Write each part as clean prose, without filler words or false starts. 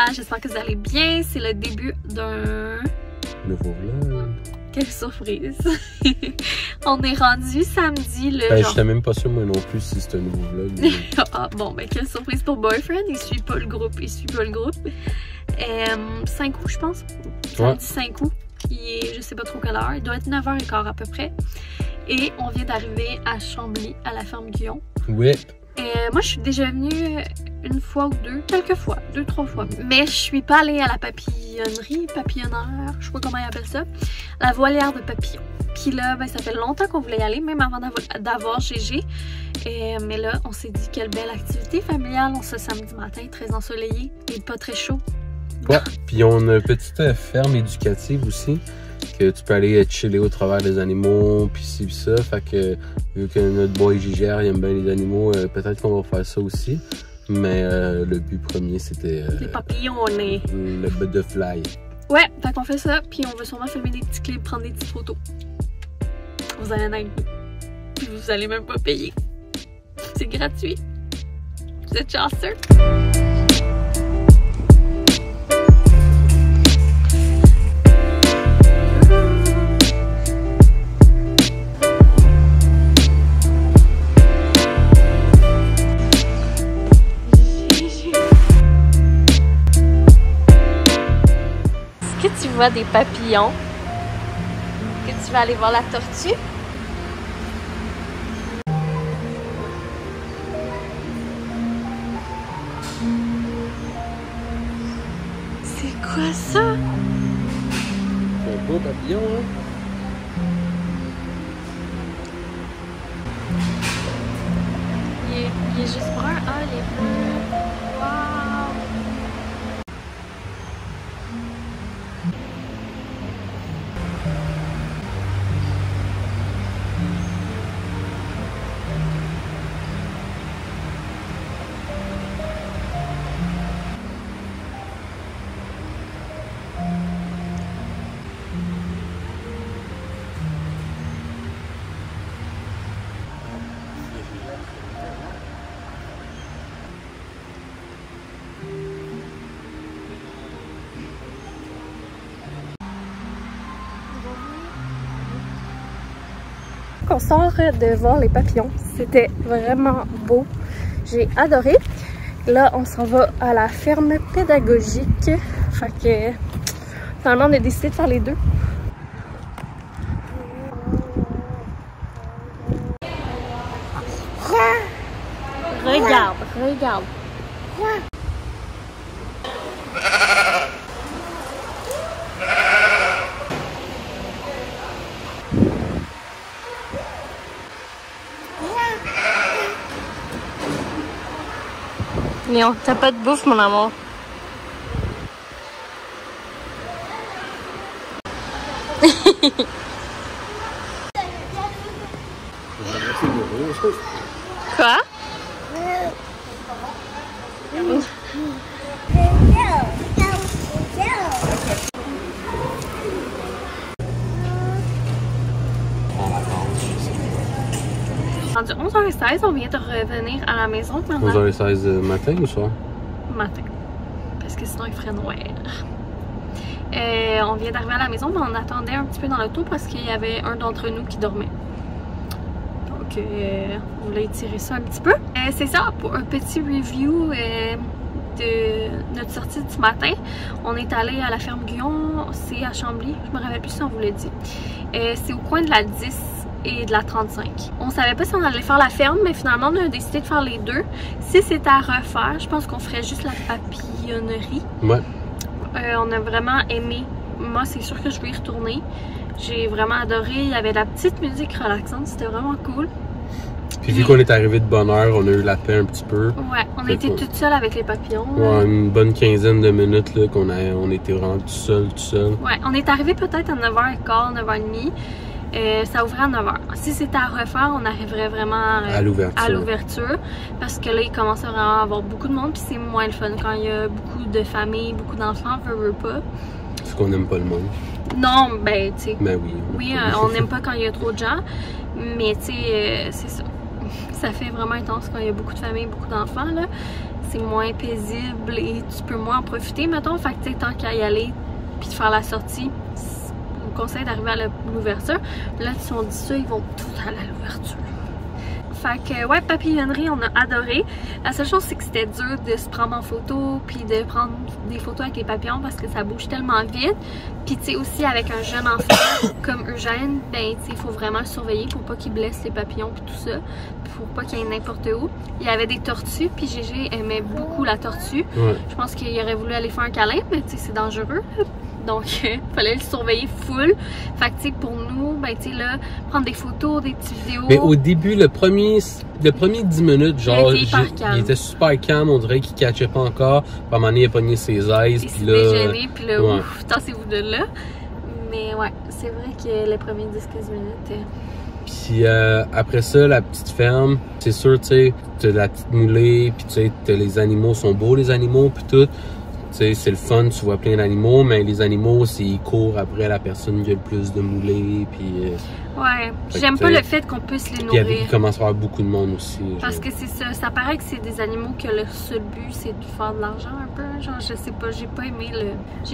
j'espère que vous allez bien. C'est le début d'un nouveau vlog. Quelle surprise! On est rendu samedi le. Ben, j'étais même pas sûr moi non plus si c'était un nouveau vlog. Mais... Ah bon, ben quelle surprise pour Boyfriend, il suit pas le groupe, 5 août je pense. Samedi 5 août, qui est je sais pas trop quelle heure, il doit être 9h15 à peu près. Et on vient d'arriver à Chambly, à la ferme Guyon. Ouais. Moi, je suis déjà venue une fois ou deux, quelques fois, 2-3 fois. Mais je suis pas allée à la papillonnaire, je sais pas comment ils appellent ça, la volière de papillons. Puis là, ben, ça fait longtemps qu'on voulait y aller, même avant d'avoir GG. Mais là, on s'est dit quelle belle activité familiale, ce samedi matin, très ensoleillé et pas très chaud. Ouais, puis on a une petite ferme éducative aussi. Que tu peux aller chiller au travers des animaux, puis ci, pis ça. Fait que, vu que notre boy Gigère, il aime bien les animaux, peut-être qu'on va faire ça aussi. Mais le but premier, c'était... les papillons, le butterfly. Ouais, fait qu'on fait ça, puis on va sûrement filmer des petits clips, prendre des petites photos. Vous allez en avec nous. Puis vous allez même pas payer. C'est gratuit. Vous êtes chanceux. Tu vois des papillons, que tu vas aller voir la tortue. C'est quoi ça? C'est un beau papillon, hein? Il est juste brun. Ah, il est bleu. Wow! On sort de voir les papillons, c'était vraiment beau, j'ai adoré. Là on s'en va à la ferme pédagogique, fait que finalement on a décidé de faire les deux. Regarde, regarde. Léon, t'as pas de bouffe, mon amour. Quoi? Rendu 11h16, on vient de revenir à la maison maintenant. 11h16 matin ou soir? Matin. Parce que sinon il ferait noir. On vient d'arriver à la maison, mais on attendait un petit peu dans l'auto parce qu'il y avait un d'entre nous qui dormait. Donc on voulait étirer ça un petit peu. C'est ça, pour un petit review de notre sortie du matin. On est allé à la ferme Guyon, c'est à Chambly. Je me rappelle plus si on vous l'a dit. C'est au coin de la 10 et de la 35. On savait pas si on allait faire la ferme, mais finalement on a décidé de faire les deux. Si c'était à refaire, je pense qu'on ferait juste la papillonnerie. Ouais. On a vraiment aimé. Moi, c'est sûr que je vais y retourner. J'ai vraiment adoré. Il y avait de la petite musique relaxante, c'était vraiment cool. Puis vu qu'on est arrivé de bonne heure, on a eu la paix un petit peu. Ouais, on était toutes seules avec les papillons. Ouais, une bonne quinzaine de minutes là, on était vraiment tout seul. Ouais, on est arrivé peut-être à 9h15, 9h30. Ça ouvrait à 9h. Si c'était à refaire, on arriverait vraiment à l'ouverture. Parce que là, il commence à vraiment avoir beaucoup de monde. Puis c'est moins le fun quand il y a beaucoup de familles, beaucoup d'enfants, veut pas. Parce qu'on n'aime pas le monde. Non, ben, tu sais. Ben oui. Oui, on n'aime pas quand il y a trop de gens. Mais, tu sais, c'est ça. Ça fait vraiment intense quand il y a beaucoup de familles, beaucoup d'enfants, là. c'est moins paisible et tu peux moins en profiter, mettons. Fait que tu sais, tant qu'à y aller puis de faire la sortie, je vous conseille d'arriver à l'ouverture. Là, si on dit ça, ils vont tout aller à l'ouverture. Fait que, ouais, papillonnerie, on a adoré. La seule chose, c'est que c'était dur de se prendre en photo puis de prendre des photos avec les papillons parce que ça bouge tellement vite. Puis, tu sais, aussi avec un jeune enfant comme Eugène, ben, tu sais, il faut vraiment le surveiller pour pas qu'il blesse les papillons puis tout ça, pour pas qu'il y ait n'importe où. Il y avait des tortues, puis Gégé aimait beaucoup la tortue. Ouais. Je pense qu'il aurait voulu aller faire un câlin, mais tu sais, c'est dangereux. Donc, fallait le surveiller full. Fait que, tu sais, pour nous, ben, tu sais, là, prendre des photos, des petites vidéos. Mais au début, le premier 10 minutes, genre, il était super calme, on dirait qu'il catchait pas encore. Puis à un moment donné, il a pogné ses aises. Il s'est dégêné, puis là, ouais. Ouf, tassez-vous de là. Mais ouais, c'est vrai que les premiers 10-15 minutes. Puis après ça, la petite ferme, c'est sûr, tu sais, t'as la petite moulée, puis tu sais, les animaux sont beaux, les animaux, puis tout. C'est le fun, tu vois plein d'animaux, mais les animaux, ils courent après la personne qui a le plus de moulées, puis... ouais, j'aime pas le fait qu'on puisse les nourrir. Il commence à y avoir beaucoup de monde aussi. Parce que c'est ça paraît que c'est des animaux que le seul but, c'est de faire de l'argent un peu, genre, je sais pas, j'ai pas aimé le...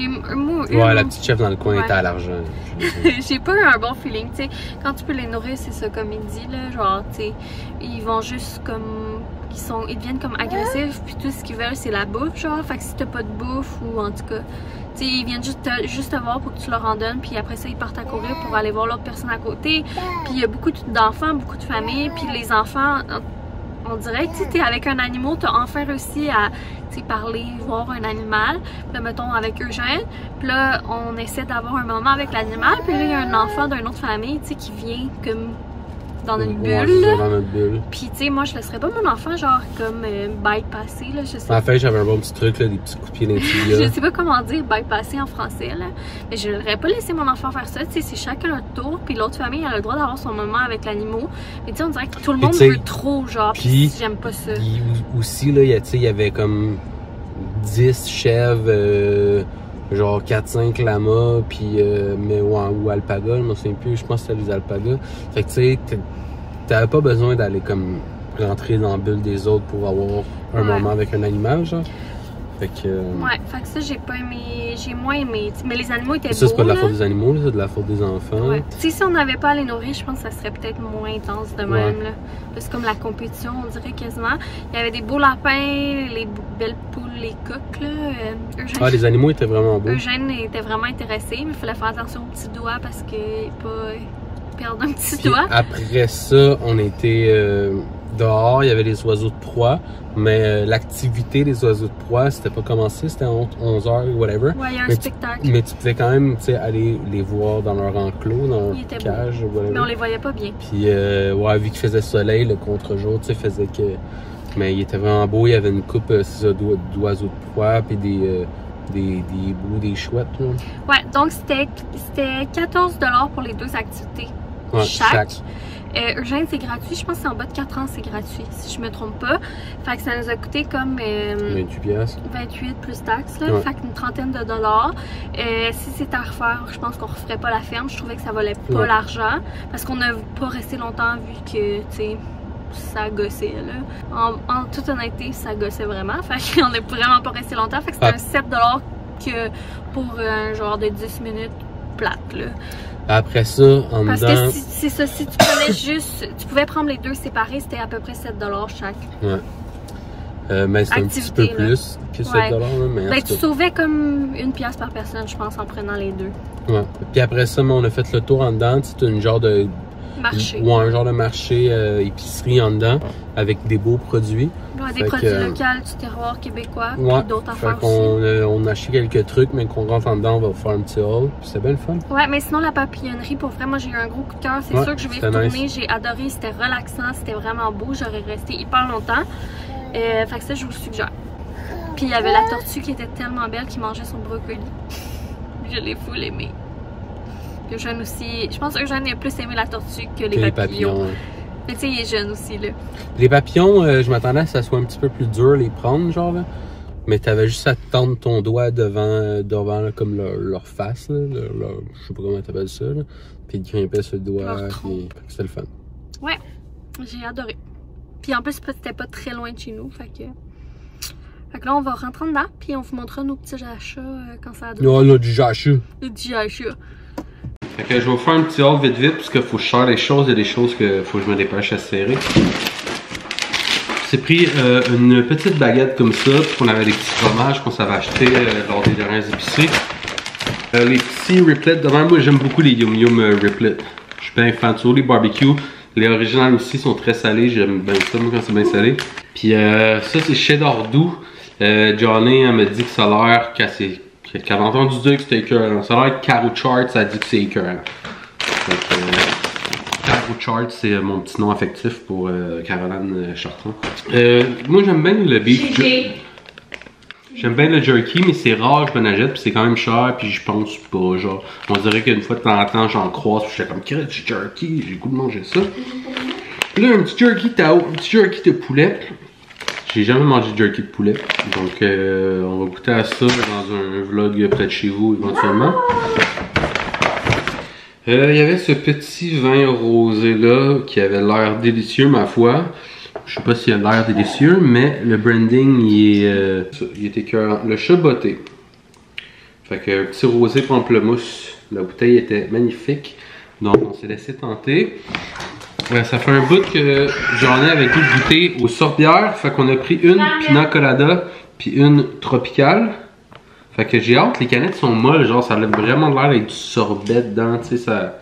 Ouais, la petite chef dans le coin était à l'argent. J'ai pas eu un bon feeling, tu sais, quand tu peux les nourrir, c'est ça, comme il dit, là, genre, tu sais, ils vont juste comme... Ils deviennent comme agressifs, puis tout ce qu'ils veulent, c'est la bouffe, genre. Fait que si t'as pas de bouffe, ou en tout cas, tu sais, ils viennent juste te voir pour que tu leur en donnes, puis après ça, ils partent à courir pour aller voir l'autre personne à côté. Puis il y a beaucoup d'enfants, beaucoup de familles, puis les enfants, on dirait que tu t'es avec un animal, t'as enfin réussi à parler, voir un animal. Puis là, mettons, avec Eugène, puis là, on essaie d'avoir un moment avec l'animal, puis là, il y a un enfant d'une autre famille, tu sais, qui vient comme... dans une bulle. Ouais, dans notre bulle. Puis tu sais, moi je laisserais pas mon enfant genre comme bypasser là, je sais pas. En fait, j'avais un bon petit truc là, des petits coups de pied dans les tibia. Je sais pas comment dire bypasser en français là, mais je n'aurais pas laissé mon enfant faire ça, tu sais, c'est chacun leur tour, puis l'autre famille elle a le droit d'avoir son moment avec l'animal. Mais tu sais, on dirait que tout le monde veut trop genre, puis j'aime pas ça. Puis aussi là, il y avait comme 10 chèvres genre 4-5 lamas, puis ou alpaga, je me souviens plus, je pense que c'était des alpagas. Fait que tu sais, t'avais pas besoin d'aller comme rentrer dans la bulle des autres pour avoir un moment avec un animal, genre. Fait que... ouais, fait que ça, j'ai pas aimé, j'ai moins aimé. Mais les animaux étaient beaux. Ça, c'est pas de la faute des animaux, c'est de la faute des enfants. Ouais. Si on n'avait pas à les nourrir, je pense que ça serait peut-être moins intense de même, là. Parce que comme la compétition, on dirait quasiment. Il y avait des beaux lapins, les belles poules, les coqs, là. Eugène, les animaux étaient vraiment beaux. Eugène était vraiment intéressé, mais il fallait faire attention aux petits doigts parce qu'il pas perdre un petit doigt. Après ça, on était dehors, il y avait les oiseaux de proie, mais l'activité des oiseaux de proie, c'était pas commencé, c'était à 11h ou whatever. Ouais, il y a un spectacle. Mais tu pouvais quand même aller les voir dans leur enclos, dans leur cage, whatever. Mais on les voyait pas bien. Puis, ouais, vu qu'il faisait soleil, le contre-jour, tu sais, faisait que... Mais il était vraiment beau, il y avait une coupe d'oiseaux de proie, puis des bouts, des chouettes, là. Ouais, donc c'était 14 $ pour les deux activités. Ouais, chaque. Eugène, c'est gratuit. Je pense que c'est en bas de 4 ans, c'est gratuit, si je me trompe pas. Fait que ça nous a coûté comme... 28 plus taxes, là. Ouais. Fait qu'une trentaine de dollars. Si c'était à refaire, je pense qu'on referait pas la ferme. Je trouvais que ça valait pas l'argent. Parce qu'on n'a pas resté longtemps vu que, tu sais, ça gossait, là. En toute honnêteté, ça gossait vraiment. Fait qu'on n'est vraiment pas resté longtemps. Fait que c'était un 7 $ que pour un genre de 10 minutes plate, là. Après ça, Parce que c'est ça, si tu prenais juste, tu pouvais prendre les deux séparés, c'était à peu près 7 $ chaque. Ouais. Mais c'est un petit peu plus que 7 $. Là, mais ben, tu sauvais comme 1 pièce par personne, je pense, en prenant les deux. Ouais. Puis après ça, on a fait le tour en dedans. C'est une genre de marché. Ouais, un genre de marché épicerie en dedans avec des beaux produits. Ouais, des produits locaux, du terroir québécois, ouais, puis d'autres affaires aussi. On a acheté quelques trucs, mais qu'on rentre en dedans, on va faire un petit haul. C'était bien le fun. Ouais, mais sinon, la papillonnerie, pour vrai, moi, j'ai eu un gros coup de cœur. C'est sûr que je vais y retourner. Nice. J'ai adoré, c'était relaxant, c'était vraiment beau. J'aurais resté hyper longtemps. Fait que ça, je vous le suggère. Puis il y avait la tortue qui était tellement belle qui mangeait son brocoli. Je l'ai full aimé. Eugène aussi. Je pense que Eugène a plus aimé la tortue que les papillons. Ouais. Mais tu sais, il est jeune aussi, là. Les papillons, je m'attendais à ce que ça soit un petit peu plus dur les prendre, genre, là. Mais t'avais juste à tendre ton doigt devant là, comme leur face, là. Je sais pas comment t'appelles ça, là. Puis ils grimpaient sur le doigt. C'était le fun. Ouais, j'ai adoré. Puis en plus, c'était pas très loin de chez nous, fait que... Fait que là, on va rentrer dedans, puis on vous montrera nos petits achats quand ça a donné. Non, là, du achat. Les petits achats. Fait que je vais vous faire un petit haul vite vite, parce qu'il faut que je serre les choses. Il y a des choses que faut que je me dépêche à serrer. J'ai pris une petite baguette comme ça, puis on avait des petits fromages qu'on s'avait achetés lors des dernières épiceries. Les petits riplets, devant moi j'aime beaucoup les Yum Yum riplets. Je suis bien fan, sur les barbecues. Les originales aussi sont très salés, j'aime bien ça moi quand c'est bien salé. Puis ça c'est cheddar doux. Johnny elle m'a dit que ça a l'air qu'elle a entendu dire que c'était écœurant. Ça a l'air que Caro Chart ça a dit que c'est écœurant. Caro Chart c'est mon petit nom affectif pour Caroline Chartrand. Moi j'aime bien le beef. J'aime bien le jerky, mais c'est rare que je m'en achète, puis c'est quand même cher, puis je pense pas, genre, on dirait qu'une fois de temps en temps, j'en croise, puis je suis comme, du jerky, j'ai le goût de manger ça. Puis là, un petit jerky Tao, un petit jerky de poulet. J'ai jamais mangé de jerky de poulet, donc on va goûter à ça dans un vlog près de chez vous, éventuellement. Il y avait ce petit vin rosé là, qui avait l'air délicieux, ma foi. Je sais pas s'il a l'air délicieux, mais le branding il est écœurant. Le chat botté. Fait que un petit rosé pamplemousse. La bouteille était magnifique. Donc on s'est laissé tenter. Ça fait un bout que j'en ai avec le goûter aux sorbières. Fait qu'on a pris une pina colada puis une tropicale. Fait que j'ai hâte, les canettes sont molles, genre ça a vraiment l'air avec du sorbet dedans, tu sais ça.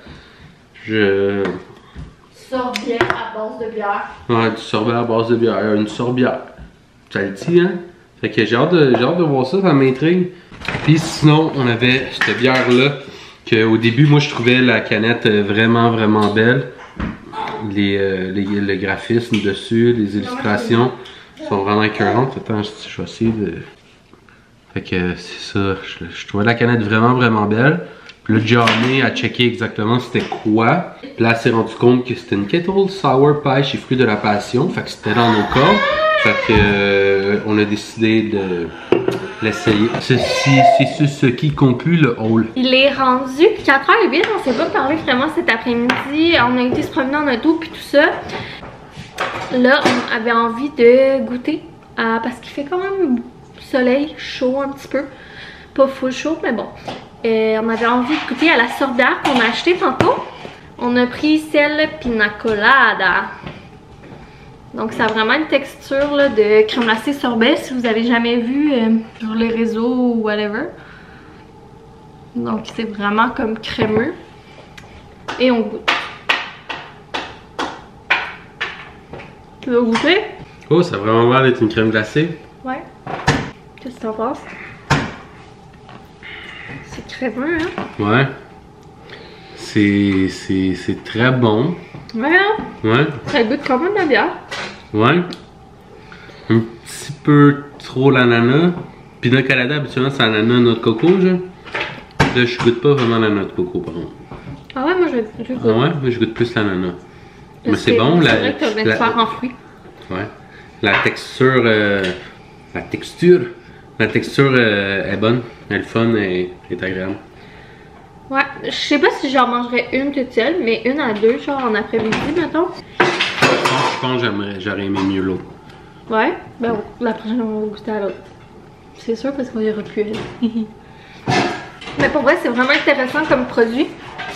Sorbet à base de bière. Ouais, du sorbet à base de bière, une sorbière. Ça le dit, hein? Fait que j'ai hâte de voir ça, ça m'intrigue. Puis sinon, on avait cette bière-là, qu'au début, moi je trouvais la canette vraiment belle. Le graphisme dessus, les illustrations sont vraiment écœurantes. Attends, je vais essayer de... Fait que c'est ça, je trouvais la canette vraiment belle. Puis là, Johnny a checké exactement c'était quoi. Puis là, elle s'est rendu compte que c'était une Kettle Sour Pie chez Fruits de la Passion. Fait que c'était dans nos corps. Fait que on a décidé de l'essayer. C'est ce qui conclut le haul. Il est rendu 4h08, on s'est pas parlé vraiment cet après-midi. On a été se promener en auto puis tout ça. Là, on avait envie de goûter parce qu'il fait quand même soleil, chaud un petit peu. Pas full chaud, mais bon. On avait envie de goûter à la sorbière qu'on a acheté tantôt. On a pris celle pina colada. Donc ça a vraiment une texture là, de crème glacée sorbet si vous avez jamais vu sur les réseaux ou whatever. Donc c'est vraiment comme crémeux. Et on goûte. Tu veux goûter? Oh, ça a vraiment l'air d'être une crème glacée. Ouais. Qu'est-ce que t'en penses? C'est crémeux, hein? Ouais. C'est très bon. Ouais, hein? Ouais. Ça goûte quand même la bière. Ouais. Un petit peu trop l'ananas. Pina colada, habituellement, c'est ananas, noix de coco, genre. Là, je goûte pas vraiment la noix de coco, par contre. Ah ouais, moi je goûte. Ah ouais? Moi, je goûte plus l'ananas. Mais c'est bon, c'est vrai que tu viens de faire en fruits. Ouais. La texture... La texture est bonne. Elle est fun et est agréable. Ouais, je sais pas si j'en mangerais une toute seule, mais une à deux, genre en après-midi, mettons. Je pense que j'aurais aimé mieux l'autre. Ouais, ben la prochaine on va goûter à l'autre. C'est sûr parce qu'on y aura plus elle. Mais pour vrai, c'est vraiment intéressant comme produit.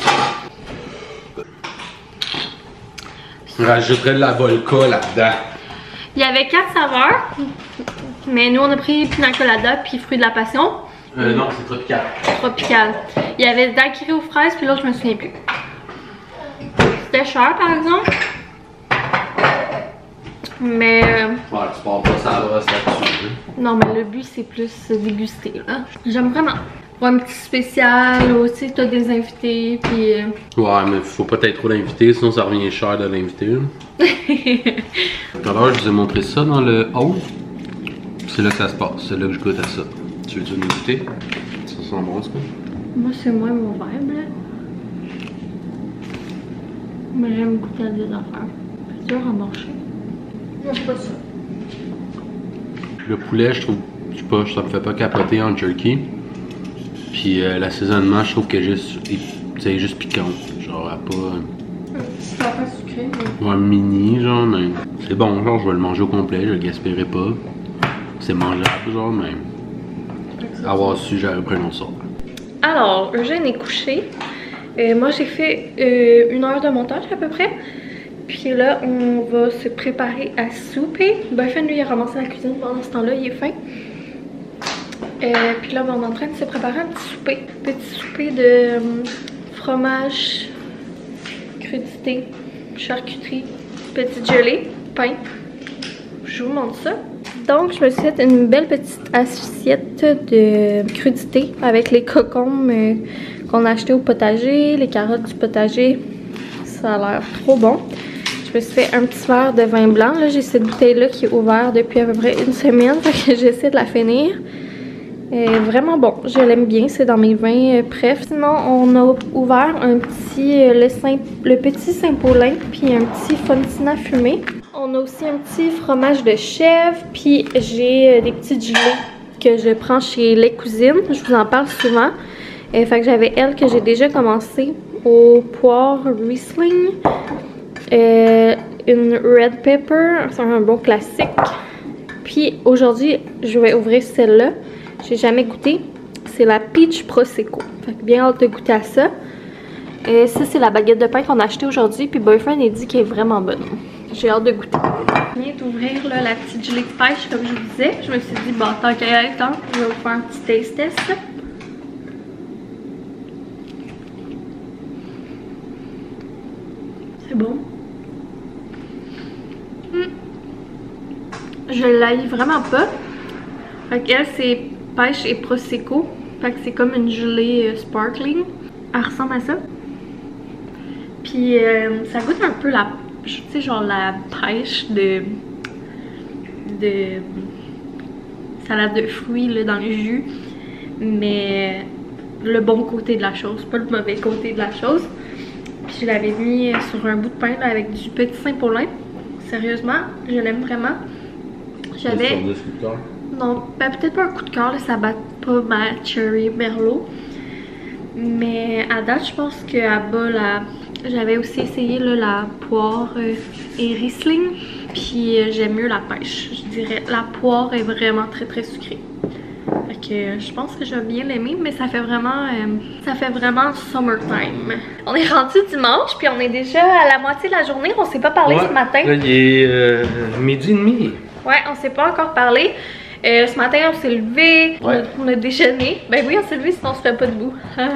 Je rajouterais de la vodka là-dedans. Il y avait 4 saveurs, mais nous on a pris pina colada puis fruits de la passion. Non, c'est tropical. Tropical. Il y avait daiquiri aux fraises puis l'autre je me souviens plus. C'était cher par exemple. Mais... Ouais, tu pars pas ça va, c'est là-dessus. Non, mais le but c'est plus déguster là. J'aime vraiment. Pour un petit spécial, aussi t'as des invités puis... Ouais, mais faut pas être trop d'invités, sinon ça revient cher de l'inviter. Tout à l'heure, je vous ai montré ça dans le haut. C'est là que ça se passe, c'est là que je goûte à ça. Tu veux-tu nous goûter? Ça sent bon, ça? Moi, c'est moins mon vibe, là. Mais j'aime goûter à des affaires. C'est dur à marcher. J'aime pas ça. Le poulet, je trouve, je sais pas, ça me fait pas capoter en jerky. Puis l'assaisonnement, je trouve que c'est juste piquant. Genre, pas... C'est pas sucré, mais... Ouais, mini, genre, mais c'est bon, genre, je vais le manger au complet, je le gaspillerai pas. c'est mangeable, genre, mais avoir su, j'aurais pris un autre sort. Alors, Eugène est couché. Moi, j'ai fait 1 heure de montage à peu près. Puis là, on va se préparer à souper. Buffin, lui, il a ramassé la cuisine pendant ce temps-là, il est faim. Puis là, on est en train de se préparer un petit souper. Petit souper de fromage, crudité, charcuterie, petite gelée, pain. Je vous montre ça. Donc, je me suis fait une belle petite assiette de crudité avec les cocombes qu'on a acheté au potager, les carottes du potager. Ça a l'air trop bon. Je me suis fait un petit verre de vin blanc. Là, j'ai cette bouteille-là qui est ouverte depuis à peu près 1 semaine. Fait que j'essaie de la finir. Vraiment bon. Je l'aime bien. C'est dans mes vins préf. Sinon, on a ouvert un petit, le petit Saint-Paulin. Puis un petit Fontina fumé. On a aussi un petit fromage de chèvre. Puis j'ai des petites gelées que je prends chez Les Cousines. Je vous en parle souvent. Fait que j'avais elle que j'ai déjà commencé au poire Riesling. Une red pepper, c'est un bon classique. Puis aujourd'hui, je vais ouvrir celle-là. J'ai jamais goûté. C'est la peach prosecco. Fait que bien hâte de goûter à ça. Ça, c'est la baguette de pain qu'on a achetée aujourd'hui. Puis Boyfriend a dit qu'elle est vraiment bonne. J'ai hâte de goûter. Je viens d'ouvrir la petite gelée de pêche, comme je vous disais. Je me suis dit, bon, tant qu'à y aller, je vais vous faire un petit taste test. C'est bon. Je l'aille vraiment pas. Fait qu'elle, c'est pêche et prosecco. Fait que c'est comme une gelée sparkling. Elle ressemble à ça. Puis ça goûte un peu la, tu sais, genre la pêche de salade de fruits là, dans le jus. Mais le bon côté de la chose, pas le mauvais côté de la chose. Puis je l'avais mis sur un bout de pain là, avec du petit Saint-Paulin. Sérieusement, je l'aime vraiment. J'avais... Non, ben peut-être pas un coup de cœur, là, ça bat pas ma Cherry Merlot. Mais à date, je pense qu'à bas, là, j'avais aussi essayé là, la poire et Riesling. Puis j'aime mieux la pêche, je dirais. La poire est vraiment très très sucrée. Fait que je pense que je vais bien l'aimer, mais ça fait vraiment summertime. On est rendu dimanche, puis on est déjà à la moitié de la journée. On s'est pas parlé ce matin. Là, il est 12h30. Ouais, on s'est pas encore parlé. Ce matin, on s'est levé, on a déjeuné. Ben oui, on s'est levé, sinon on serait pas debout.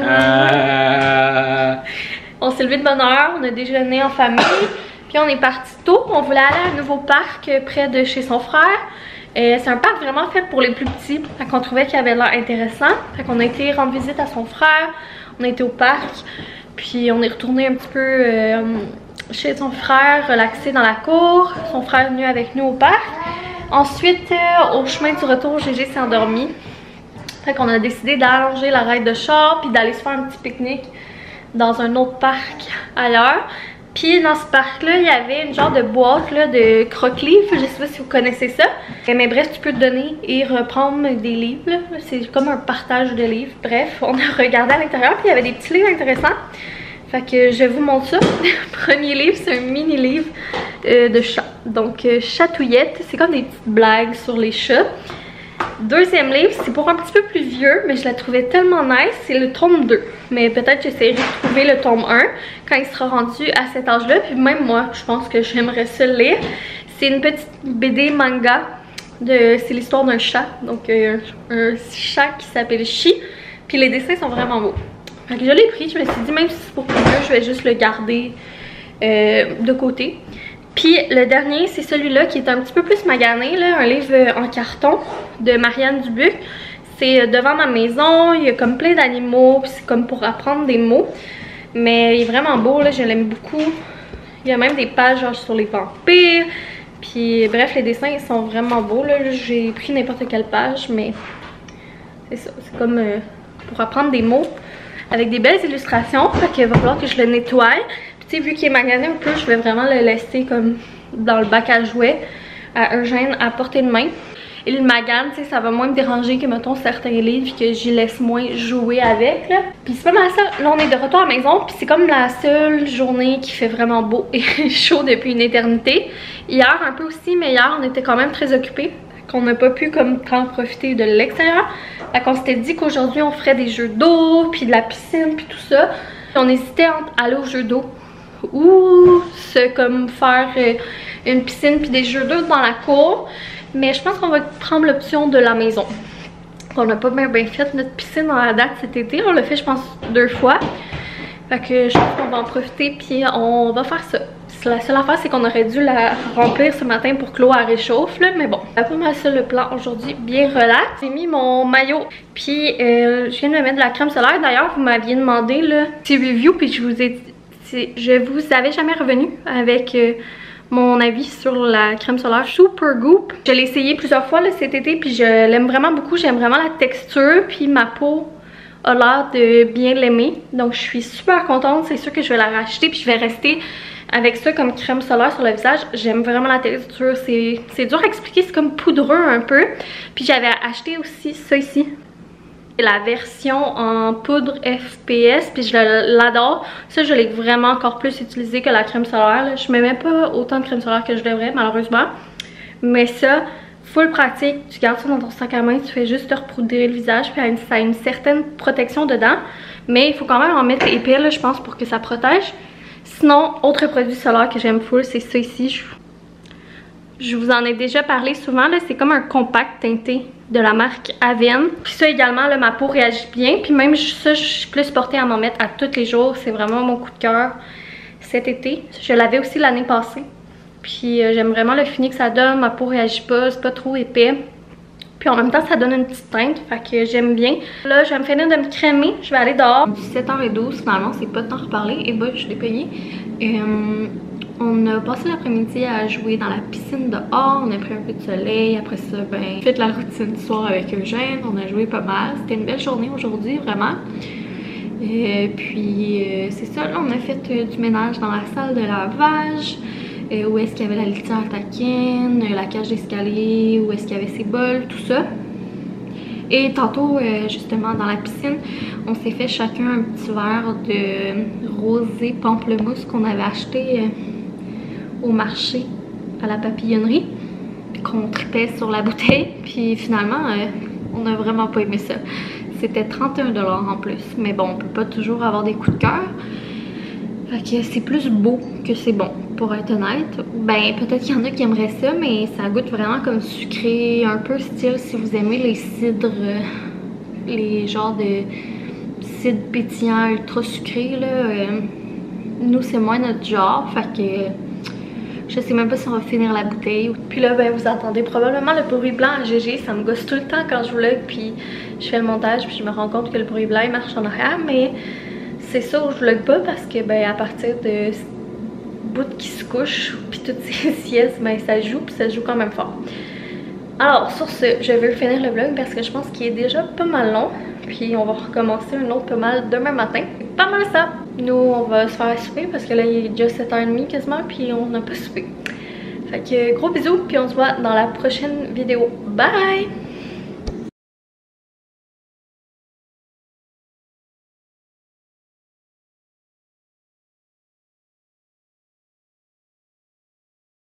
On s'est levé de bonne heure, on a déjeuné en famille. Puis on est parti tôt. On voulait aller à un nouveau parc près de chez son frère. C'est un parc vraiment fait pour les plus petits. Fait qu'on trouvait qu'il avait l'air intéressant. Fait qu'on a été rendre visite à son frère. On a été au parc. Puis on est retourné un petit peu chez son frère, relaxé dans la cour. Son frère est venu avec nous au parc. Ensuite, au chemin du retour, Gégé s'est endormi. Fait qu'on a décidé d'allonger la raide de char puis d'aller se faire un petit pique-nique dans un autre parc ailleurs. Puis dans ce parc-là, il y avait une genre de boîte là, de croque-livres. Je sais pas si vous connaissez ça. Mais bref, tu peux te donner et reprendre des livres. C'est comme un partage de livres. Bref, on a regardé à l'intérieur puis il y avait des petits livres intéressants. Fait que je vous montre ça. Premier livre, c'est un mini-livre de chat. Donc Chatouillette, c'est comme des petites blagues sur les chats. Deuxième livre, c'est pour un petit peu plus vieux, mais je la trouvais tellement nice, c'est le tome 2. Mais peut-être j'essaierai de trouver le tome 1 quand il sera rendu à cet âge-là. Puis même moi, je pense que j'aimerais ça le lire. C'est une petite BD manga, c'est l'histoire d'un chat. Donc un chat qui s'appelle Chi. Puis les dessins sont vraiment beaux. Fait que je l'ai pris, je me suis dit même si c'est pour plus vieux, je vais juste le garder de côté. Puis le dernier, c'est celui-là qui est un petit peu plus magané, là, un livre en carton de Marianne Dubuc. C'est devant ma maison, il y a comme plein d'animaux, puis c'est comme pour apprendre des mots. Mais il est vraiment beau, là, je l'aime beaucoup. Il y a même des pages genre, sur les vampires. Puis bref, les dessins ils sont vraiment beaux, là. J'ai pris n'importe quelle page, mais c'est ça, c'est comme pour apprendre des mots avec des belles illustrations. Fait qu'il va falloir que je le nettoie. Vu qu'il est magané un peu, je vais vraiment le laisser comme dans le bac à jouets à Eugène à portée de main. Et le magane, ça va moins me déranger que mettons certains livres que j'y laisse moins jouer avec. Là. Puis c'est pas mal ça. Là on est de retour à la maison, puis c'est comme la seule journée qui fait vraiment beau et chaud depuis une éternité. Hier un peu aussi, mais hier on était quand même très occupés. qu'on n'a pas pu comme tant profiter de l'extérieur. Fait qu'on s'était dit qu'aujourd'hui on ferait des jeux d'eau, puis de la piscine, puis tout ça. On hésitait entre aller aux jeux d'eau ou comme faire une piscine puis des jeux d'eau dans la cour. Mais je pense qu'on va prendre l'option de la maison. On n'a pas bien fait notre piscine dans la date cet été. On l'a fait je pense 2 fois. Fait que je pense qu'on va en profiter puis on va faire ça. La seule affaire c'est qu'on aurait dû la remplir ce matin pour que l'eau réchauffe là, mais bon. C'est pas mal ça le plan aujourd'hui, bien relax. J'ai mis mon maillot puis je viens de me mettre de la crème solaire. D'ailleurs vous m'aviez demandé là, petit review puis je vous avais jamais revenu avec mon avis sur la crème solaire Supergoop. Je l'ai essayé plusieurs fois là, cet été puis je l'aime vraiment beaucoup. J'aime vraiment la texture puis ma peau a l'air de bien l'aimer. Donc je suis super contente. C'est sûr que je vais la racheter puis je vais rester avec ça comme crème solaire sur le visage. J'aime vraiment la texture. C'est dur à expliquer. C'est comme poudreux un peu. Puis j'avais acheté aussi ça ici. La version en poudre FPS. Puis je l'adore. Ça je l'ai vraiment encore plus utilisé que la crème solaire. Là. Je ne mets pas autant de crème solaire que je devrais malheureusement. Mais ça... full pratique, tu gardes ça dans ton sac à main, tu fais juste te repoudrer le visage, puis ça a une certaine protection dedans. Mais il faut quand même en mettre épais, là, je pense, pour que ça protège. Sinon, autre produit solaire que j'aime full, c'est ça ici. Je vous en ai déjà parlé souvent, là, c'est comme un compact teinté de la marque Avène. Puis ça également, là, ma peau réagit bien. Puis même ça, je suis plus portée à m'en mettre à tous les jours. C'est vraiment mon coup de cœur cet été. Je l'avais aussi l'année passée. Puis j'aime vraiment le fini que ça donne, ma peau réagit pas, c'est pas trop épais. Puis en même temps ça donne une petite teinte, fait que j'aime bien. Là je vais me finir de me crémer, je vais aller dehors. 17h12 finalement, c'est pas de temps de reparler, et bah je l'ai payé. On a passé l'après-midi à jouer dans la piscine dehors, on a pris un peu de soleil, après ça ben fait la routine du soir avec Eugène, on a joué pas mal. C'était une belle journée aujourd'hui vraiment. Et puis c'est ça, là on a fait du ménage dans la salle de lavage. Où est-ce qu'il y avait la litière taquine, la cage d'escalier, où est-ce qu'il y avait ses bols, tout ça. Et tantôt, justement, dans la piscine, on s'est fait chacun un petit verre de rosé pamplemousse qu'on avait acheté au marché à la papillonnerie. Puis qu'on tripait sur la bouteille. Puis finalement, on n'a vraiment pas aimé ça. C'était 31 $ en plus. Mais bon, on peut pas toujours avoir des coups de cœur. Fait que c'est plus beau que c'est bon, pour être honnête. Ben, peut-être qu'il y en a qui aimeraient ça, mais ça goûte vraiment comme sucré, un peu style si vous aimez les cidres, les genres de cidres pétillants ultra sucrés, là. Nous, c'est moins notre genre, fait que je sais même pas si on va finir la bouteille. Puis là, ben, vous entendez probablement le bruit blanc à GG, ça me gosse tout le temps quand je vlog, puis je fais le montage, puis je me rends compte que le bruit blanc, il marche en arrière, mais... c'est ça où je vlog pas parce que ben à partir de bout qui se couche puis toutes ces siestes, ben ça joue puis ça joue quand même fort. Alors sur ce, je vais finir le vlog parce que je pense qu'il est déjà pas mal long. Puis on va recommencer un autre pas mal demain matin. Pas mal ça. Nous on va se faire souper parce que là il est déjà 7h30 quasiment puis on n'a pas soupé. Fait que gros bisous puis on se voit dans la prochaine vidéo. Bye!